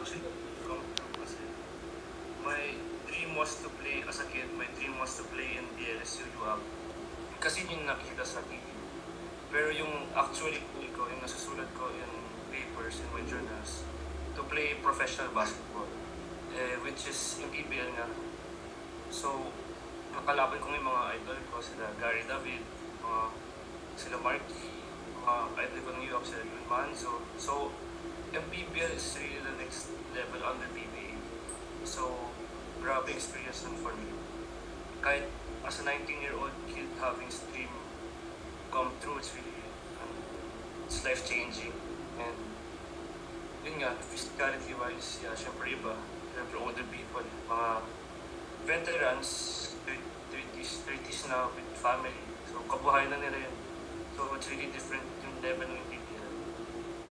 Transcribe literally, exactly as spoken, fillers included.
actually come true kasi my dream was to play, as a kid, my dream was to play in B L S U U A P. Kasi yun nakikita sa T V. Pero yung actually goal ko, yung nasusulat ko in papers, in my journals, to play professional basketball, eh, which is M P B L nga. So, nakalaban ko yung mga idol ko, sila Gary David, mga sila Marky, mga idol ko ng U A P, sila Yun Manzo. So, M P B L is really the next level on the P B A. So, grabe experience nun for me. Kahit as a nineteen-year-old kid having this dream come true, it's really, um, it's life-changing. And yun nga, physicality-wise, yeah, syempre iba. Syempre older people, mga veterans, thirties, thirties na with family. So, kabuhay na nila yun. So, it's really different yung level ng